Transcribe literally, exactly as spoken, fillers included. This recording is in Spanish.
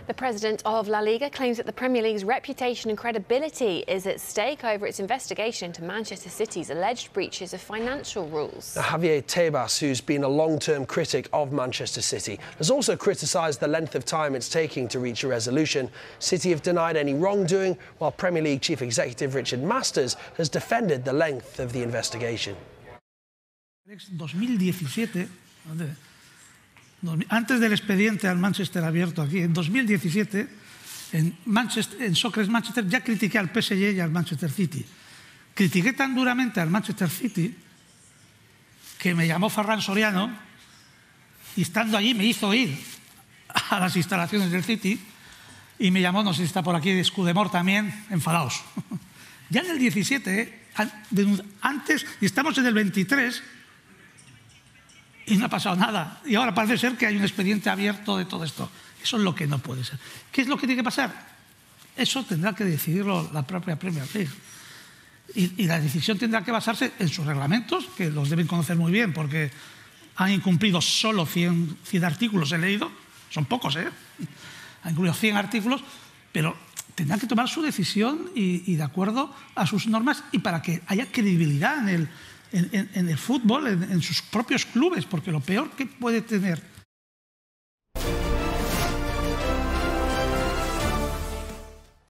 The president of La Liga claims that the Premier League's reputation and credibility is at stake over its investigation into Manchester City's alleged breaches of financial rules. Javier Tebas, who's been a long-term critic of Manchester City, has also criticised the length of time it's taking to reach a resolution. City have denied any wrongdoing, while Premier League Chief Executive Richard Masters has defended the length of the investigation. dos mil diecisiete, antes del expediente al Manchester abierto aquí, en dos mil diecisiete, en, Manchester, en Soccer Manchester ya critiqué al P S G y al Manchester City. Critiqué tan duramente al Manchester City que me llamó Ferran Soriano y estando allí me hizo ir a las instalaciones del City y me llamó, no sé si está por aquí, Scudemore también, enfadados. Ya en el diecisiete, antes, y estamos en el veintitrés, y no ha pasado nada. Y ahora parece ser que hay un expediente abierto de todo esto. Eso es lo que no puede ser. ¿Qué es lo que tiene que pasar? Eso tendrá que decidirlo la propia Premier League. Y, y la decisión tendrá que basarse en sus reglamentos, que los deben conocer muy bien, porque han incumplido solo cien, cien artículos, he leído. Son pocos, ¿eh? Han incumplido cien artículos, pero tendrán que tomar su decisión y, y de acuerdo a sus normas y para que haya credibilidad en el... En, en, en el fútbol, en, en sus propios clubes, porque lo peor que puede tener